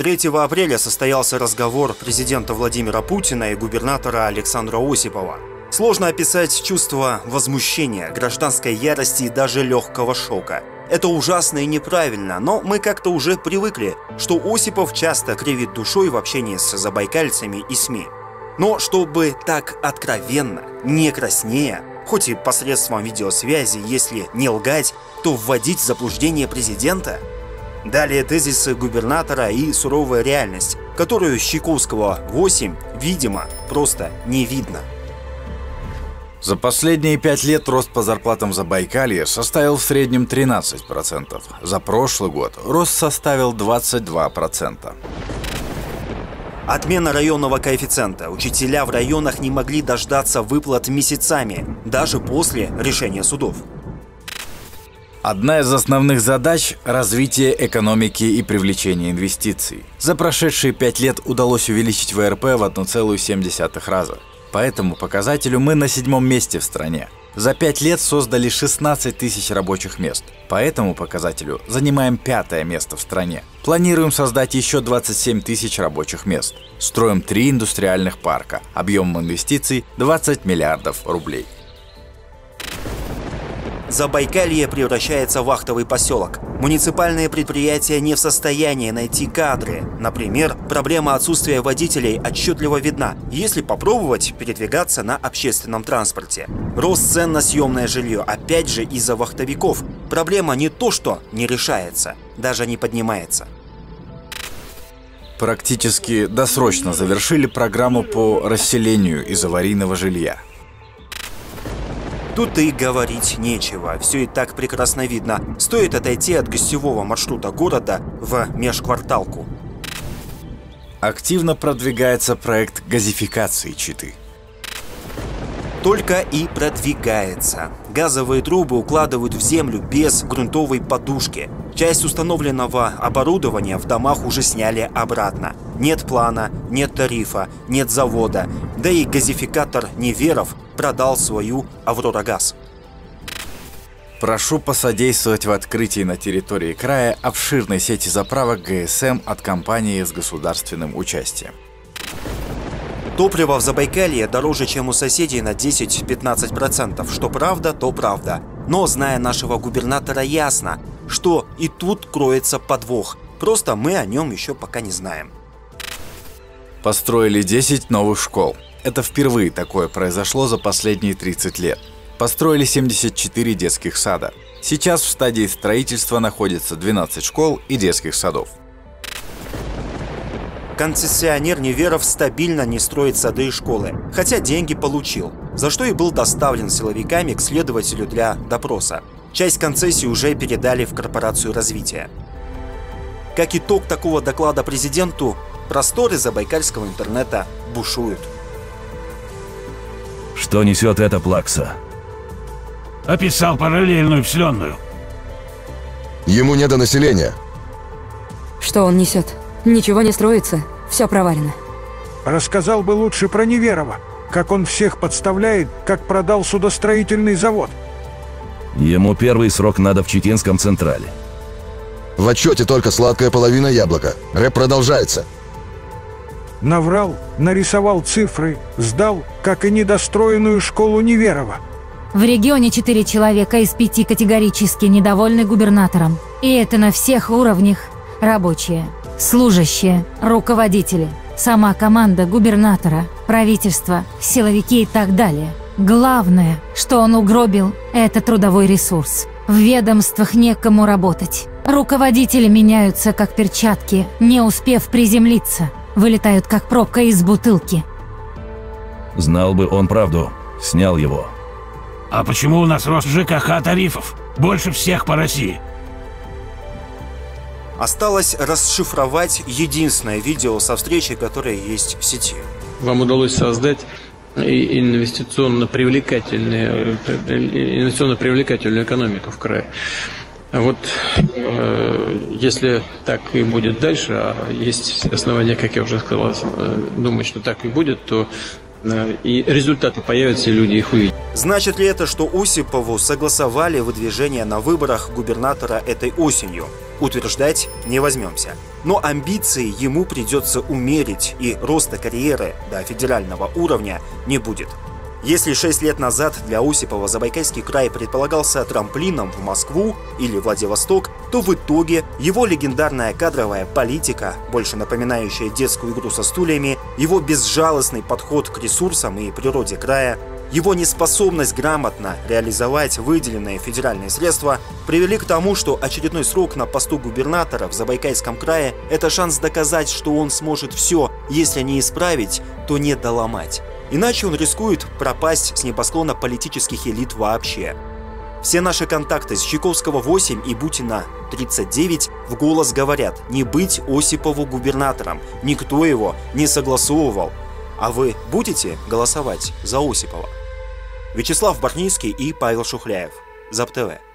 3 апреля состоялся разговор президента Владимира Путина и губернатора Александра Осипова. Сложно описать чувство возмущения, гражданской ярости и даже легкого шока. Это ужасно и неправильно, но мы как-то уже привыкли, что Осипов часто кривит душой в общении с забайкальцами и СМИ. Но чтобы так откровенно, не краснея, хоть и посредством видеосвязи, если не лгать, то вводить в заблуждение президента? Далее тезисы губернатора и суровая реальность, которую с Чайковского 8, видимо, просто не видно. За последние 5 лет рост по зарплатам в Забайкалье составил в среднем 13%. За прошлый год рост составил 22%. Отмена районного коэффициента. Учителя в районах не могли дождаться выплат месяцами, даже после решения судов. Одна из основных задач – развитие экономики и привлечение инвестиций. За прошедшие 5 лет удалось увеличить ВРП в 1,7 раза. По этому показателю мы на 7-м месте в стране. За 5 лет создали 16 тысяч рабочих мест. По этому показателю занимаем 5-е место в стране. Планируем создать еще 27 тысяч рабочих мест. Строим 3 индустриальных парка. Объем инвестиций – 20 миллиардов рублей. Забайкалье превращается в вахтовый поселок. Муниципальные предприятия не в состоянии найти кадры. Например, проблема отсутствия водителей отчетливо видна, если попробовать передвигаться на общественном транспорте. Рост цен на съемное жилье, опять же из-за вахтовиков. Проблема не то, что не решается, даже не поднимается. Практически досрочно завершили программу по расселению из аварийного жилья. Тут и говорить нечего, все и так прекрасно видно. Стоит отойти от гостевого маршрута города в межкварталку. Активно продвигается проект газификации Читы. Только и продвигается. Газовые трубы укладывают в землю без грунтовой подушки. Часть установленного оборудования в домах уже сняли обратно. Нет плана, нет тарифа, нет завода. Да и газификатор Неверов продал свою «Аврора-Газ». Прошу посодействовать в открытии на территории края обширной сети заправок ГСМ от компании с государственным участием. Топливо в Забайкалье дороже, чем у соседей на 10-15%. Что правда, то правда. Но, зная нашего губернатора, ясно, что и тут кроется подвох. Просто мы о нем еще пока не знаем. Построили 10 новых школ. Это впервые такое произошло за последние 30 лет. Построили 74 детских сада. Сейчас в стадии строительства находится 12 школ и детских садов. Концессионер Неверов стабильно не строит сады и школы, хотя деньги получил, за что и был доставлен силовиками к следователю для допроса. Часть концессии уже передали в корпорацию развития. Как итог такого доклада президенту, просторы забайкальского интернета бушуют. Что несет эта плакса? Описал параллельную вселенную. Ему не до населения. Что он несет? Ничего не строится, все провалено. Рассказал бы лучше про Неверова, как он всех подставляет, как продал судостроительный завод. Ему первый срок надо в Читинском Централе. В отчете только сладкая половина яблока. Рэп продолжается. Наврал, нарисовал цифры, сдал, как и недостроенную школу Неверова. В регионе 4 человека из 5 категорически недовольны губернатором. И это на всех уровнях. Рабочие, служащие, руководители, сама команда губернатора, правительство, силовики и так далее. Главное, что он угробил, это трудовой ресурс. В ведомствах некому работать. Руководители меняются как перчатки, не успев приземлиться. Вылетают как пробка из бутылки. Знал бы он правду, снял его. А почему у нас рост ЖКХ тарифов больше всех по России? Осталось расшифровать единственное видео со встречи, которое есть в сети. Вам удалось создать инвестиционно привлекательную экономику в крае. Вот если так и будет дальше, а есть основания, как я уже сказал, думать, что так и будет, то и результаты появятся, и люди их увидят. Значит ли это, что Осипову согласовали выдвижение на выборах губернатора этой осенью? Утверждать не возьмемся. Но амбиции ему придется умерить, и роста карьеры до федерального уровня не будет. Если 6 лет назад для Осипова Забайкальский край предполагался трамплином в Москву или Владивосток, то в итоге его легендарная кадровая политика, больше напоминающая детскую игру со стульями, его безжалостный подход к ресурсам и природе края, его неспособность грамотно реализовать выделенные федеральные средства привели к тому, что очередной срок на посту губернатора в Забайкальском крае – это шанс доказать, что он сможет все, если не исправить, то не доломать. Иначе он рискует пропасть с небосклона политических элит вообще. Все наши контакты с Чайковского 8 и Бутина 39 в голос говорят: не быть Осипову губернатором, никто его не согласовывал. А вы будете голосовать за Осипова? Вячеслав Барницкий и Павел Шухляев. ЗапТV.